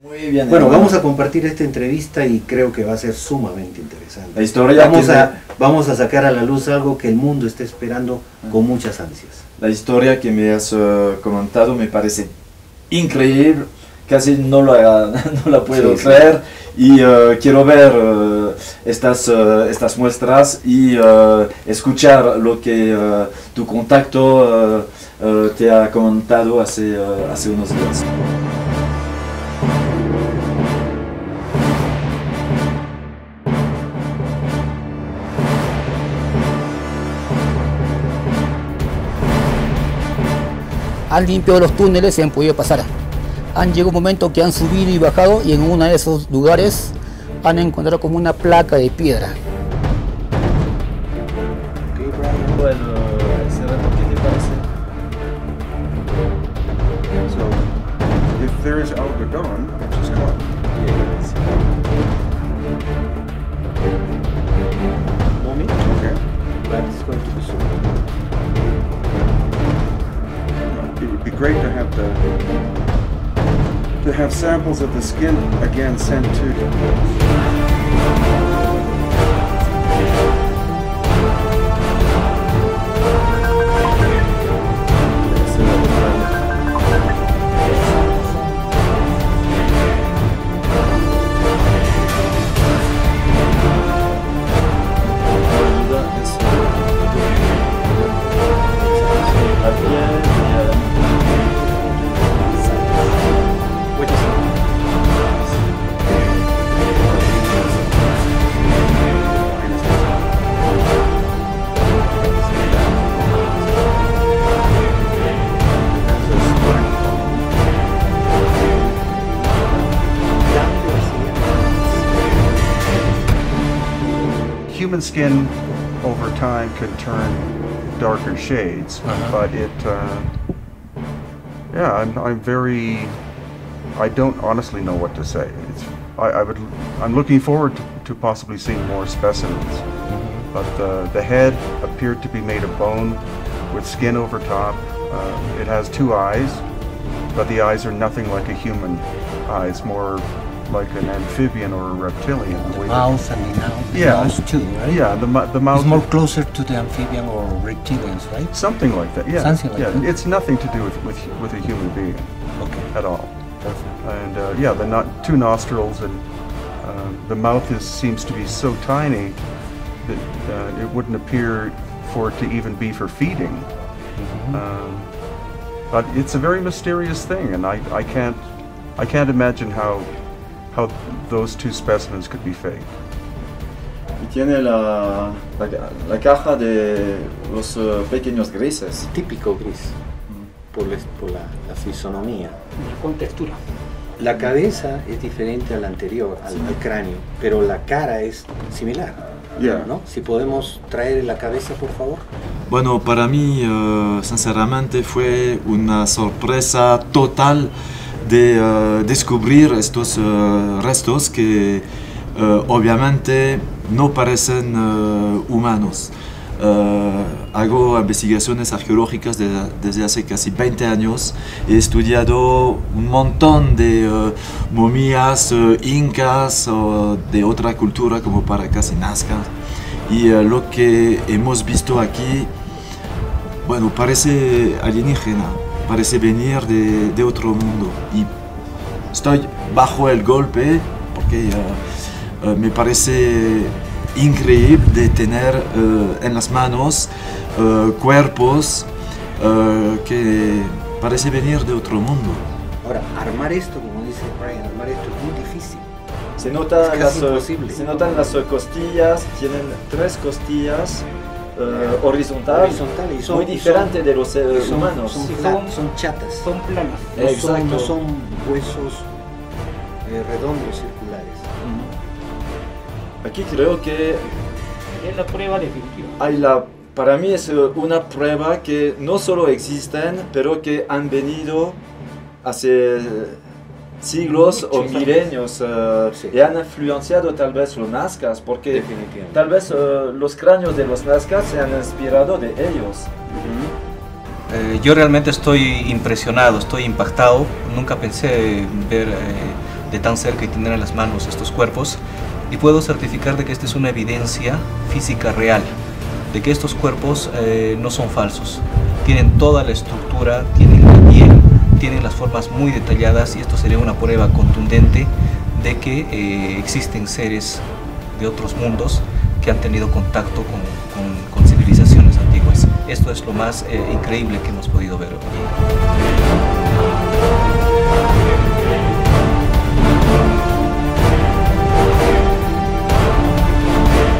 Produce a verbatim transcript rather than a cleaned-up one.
Muy bien. Bueno, hermano. vamos a compartir esta entrevista y creo que va a ser sumamente interesante. La historia vamos, que a, me... vamos a sacar a la luz algo que el mundo está esperando con muchas ansias. La historia que me has uh, comentado me parece increíble, casi no la, no la puedo sí, creer sí. y uh, quiero ver uh, estas, uh, estas muestras y uh, escuchar lo que uh, tu contacto uh, uh, te ha comentado hace, uh, hace unos días. Han limpiado los túneles y han podido pasar. Han llegado un momento que han subido y bajado y en uno de esos lugares han encontrado como una placa de piedra. Okay, Brian. Bueno, ¿qué te parece? So, if there is algodón, which is cotton, Yes. Moment, okay, but it's going to be soon. it would be great to have the to have samples of the skin again sent to human skin over time could turn darker shades, Uh-huh. but it, uh, yeah, I'm, I'm very, I don't honestly know what to say. It's, I, I would, I'm looking forward to, to possibly seeing more specimens, Mm-hmm. but the, the head appeared to be made of bone with skin over top. Uh, it has two eyes, but the eyes are nothing like a human eye. It's more like an amphibian or a reptilian. the way that- Mouth and the mouth, the Yeah. mouth too, right? Yeah, the, mu- the mouth. It's more closer to the amphibian or reptilians, right? Something like that, yeah. Something like yeah. that. It's nothing to do with, with, with a human being Okay, at all. perfect. And uh, yeah, the no- two nostrils and uh, the mouth is seems to be so tiny that uh, it wouldn't appear for it to even be for feeding. Mm-hmm. Um, but it's a very mysterious thing, and I, I can't I can't imagine how how those two specimens could be fake. Y tiene la, la, la caja de los uh, pequeños grises. Típico gris, por, la, por la, la fisonomía. Con textura. La cabeza es diferente a la anterior, al, al cráneo, pero la cara es similar, Yeah. ¿no? Si podemos traer la cabeza, por favor. Bueno, para mí, uh, sinceramente, fue una sorpresa total de uh, descubrir estos uh, restos que uh, obviamente no parecen uh, humanos. Uh, hago investigaciones arqueológicas de, desde hace casi veinte años. He estudiado un montón de uh, momias uh, incas o de otra cultura como Paracas y Nazca. Y uh, lo que hemos visto aquí, bueno, parece alienígena, parece venir de, de otro mundo. Y estoy bajo el golpe porque uh, uh, me parece increíble de tener uh, en las manos uh, cuerpos uh, que parece venir de otro mundo. Ahora, armar esto, como dice Brian, armar esto es muy difícil. Se, nota Es las, casi imposible. se notan las costillas, tienen tres costillas uh, horizontales, Horizontal y son, muy diferente de los seres son, humanos. son, Sí, flat, son- son chatas, Son planas. no son, Exacto. no son huesos eh, redondos, circulares. Ujú. Aquí creo que Es la prueba definitiva. hay la, para mí es una prueba que no solo existen, pero que han venido hace siglos o Muchos milenios uh, Sí. y han influenciado tal vez los nazcas, porque Definitivamente. tal vez uh, los cráneos de los nazcas se han inspirado de ellos. Eh, yo realmente estoy impresionado, estoy impactado. Nunca pensé ver eh, de tan cerca y tener en las manos estos cuerpos, y puedo certificar de que esta es una evidencia física real, de que estos cuerpos eh, no son falsos, tienen toda la estructura, tienen la piel, tienen las formas muy detalladas, y esto sería una prueba contundente de que eh, existen seres de otros mundos que han tenido contacto con, con, con civilizaciones antiguas. Esto es lo más eh, increíble que hemos podido ver hoy.